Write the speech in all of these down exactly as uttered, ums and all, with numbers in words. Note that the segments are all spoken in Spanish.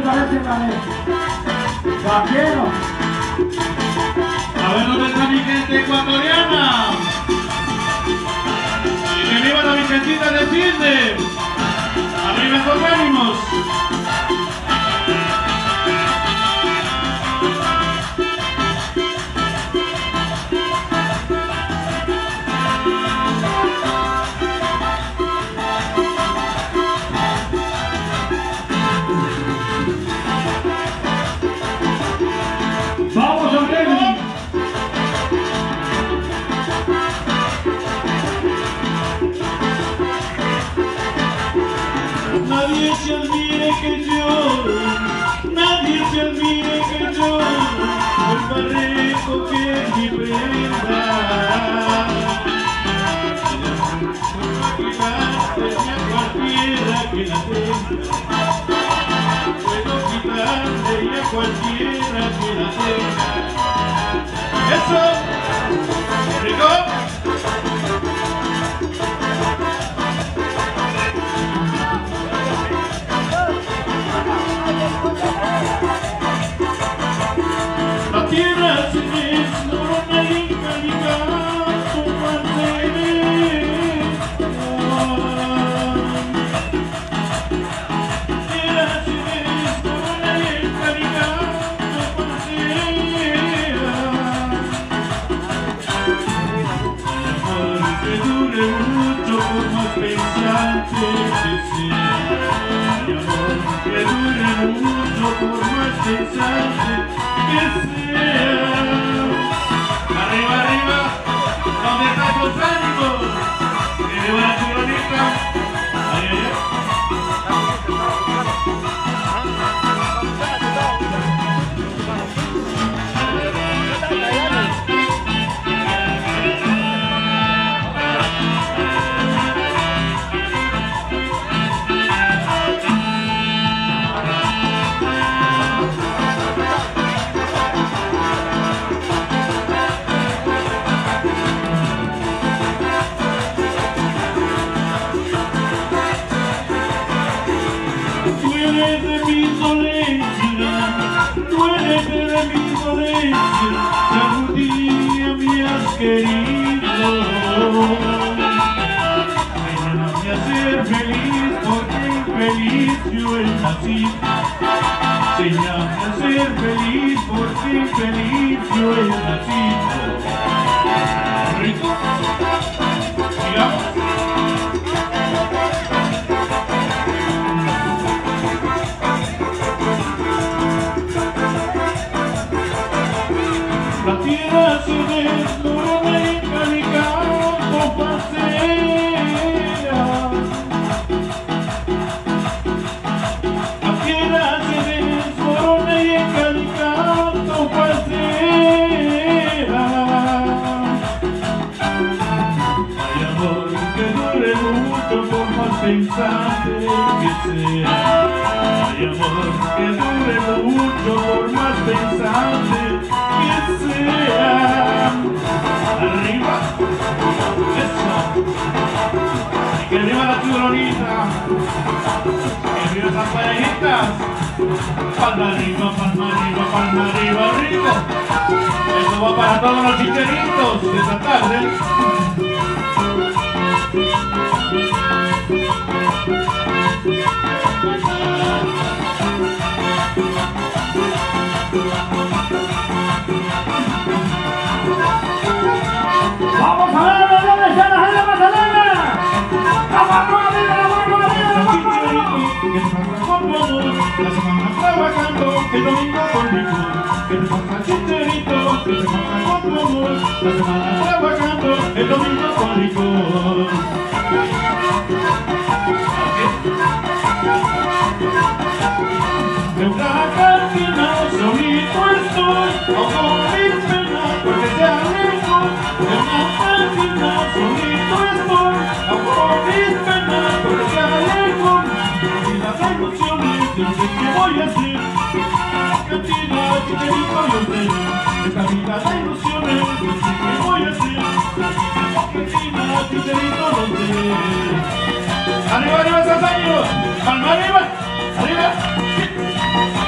parece, Manuel? Vaquero. A ver dónde está mi gente ecuatoriana. Y que viva la Virgencita de Cisne. Arriba esos ánimos. Vamos, Santiago. Nadie se olvide que lloro, nadie se olvide que lloro, el barreco que es mi prenda. Puedo quitarle a cualquiera que la tenga, puedo quitarle a cualquiera que la tenga. ¡Eso! ¡Rico! La tierra se desmorona y calica su mantener. La tierra se desmorona y calica su mantener. Amor que dure mucho por más pensante que sea. Amor que dure mucho por más pensante que sea. Arriba, arriba, ¿dónde están los ánimos? Que viva la tironita. Ay, ay, ay. Tú eres de mi dolencia, tú eres de mi dolencia, que algún día me has querido. Enséñame a ser feliz porque infeliz yo he nacido. Enséñame a ser feliz porque infeliz yo he nacido. Rico, sigamos. La tierra se desmorona y calicando pasea. La tierra se desmorona y calicando pasea. Hay amor que dure mucho por más pensante que sea. Hay amor que dure mucho por más pensante que sea. Arriba, eso. Y que arriba la tiburonita. Que arriba esas parejitas. Palma arriba, palma arriba, palma arriba, arriba. Eso va para todos los chicheritos de esta tarde. Vamos a ver dónde está la gente Magdalena. La mano arriba, la mano arriba, la mano arriba. La semana trabajando, el domingo conmigo. Que te pasa chicherito, que te pasa con tu amor. La semana trabajando, el domingo conmigo. De una cantina solito estoy, o con mis penas porque te alejo. De una cantina solito estoy, o con mis penas porque te alejo. Y las emociones, yo sé qué voy a hacer. Cantina, chicherito, yo sé. Esta vida de ilusiones, yo sé qué voy a hacer. Cantina, chicherito, yo sé. Arriba, arriba, esos años. Palma arriba, arriba.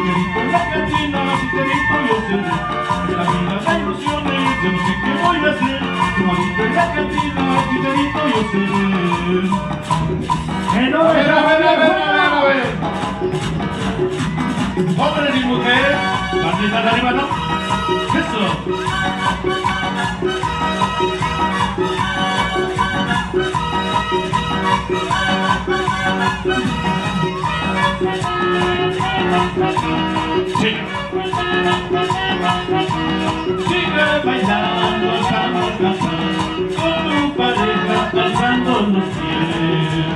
Titerito en la cantina, titerito yo seré. En la vida de ilusiones, yo no sé qué voy a hacer. Titerito en la cantina, titerito yo seré. Que no A ver, me a ver, a ver, a ver, a ver. Hombres y mujeres, bandita de arriba, ¿no? Eso. Sí. Sigue bailando, estamos cantando, con tu pareja alzando los pies.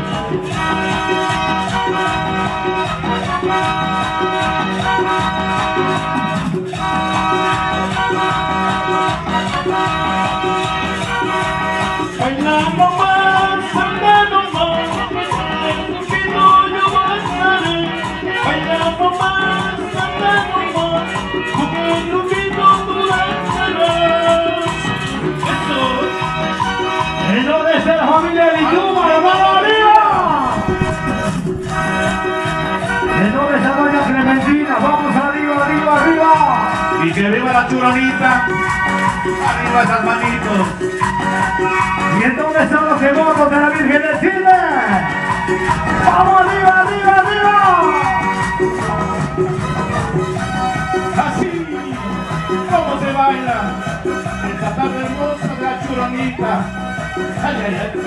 Bailando más, andando más, en tu pido yo estaré. Bailando más, andando más, con el lupito tú danzarás. Eso. ¿En dónde está la familia de Lituma, la mano arriba? ¿En dónde está doña Clementina? Vamos arriba, arriba, arriba. Y que viva la churonita. Arriba esas manitos. ¿Y en dónde están los devotos de la Virgen del Cine? ¡Vamos arriba, arriba, arriba! Así como se baila esta tarde hermosa de la churonita. Ay, ay, ay.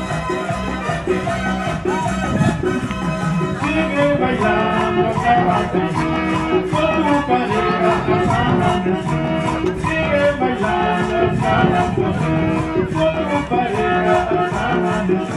Sigue bailando, cállate, con tu pareja alzando. Sigue bailando, cállate, con tu pareja alzando.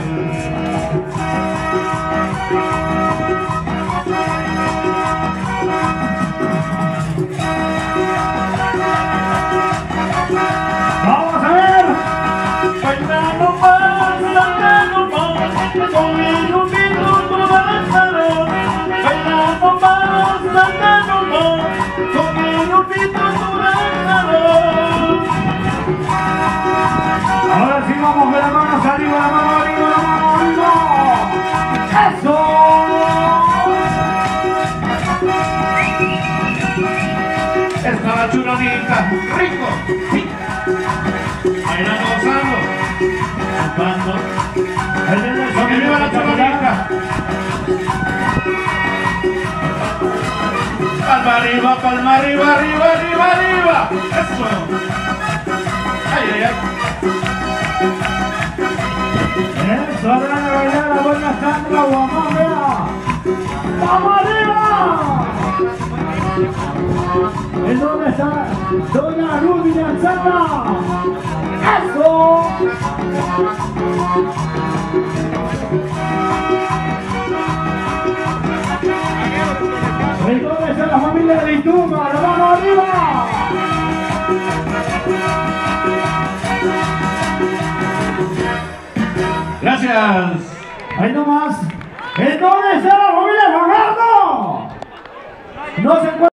¡Vamos a ver! Bailando más, bailando más, con el lupito tú danzarás. Bailando más, bailando más, con el lupito tú danzarás. Ahora sí vamos de las manos arriba, la mano arriba, la mano arriba. ¡Eso! Está la churonita, rico, sí. Bailando gozando, chupando. ¡Que viva la churonita! Palma arriba, palma arriba, arriba, arriba, arriba. Eso. Ay, ay, ay. Eso, ahora de bailar a doña Sandra Guamán, vea. ¡Vamos arriba! ¿En dónde está doña Ruby Lanzana? ¡Eso! ¿En dónde está la familia de Lituma? ¡La mano arriba! Gracias. ¡Ahí nomás! ¿En dónde está la familia Fajardo? No se encuentra.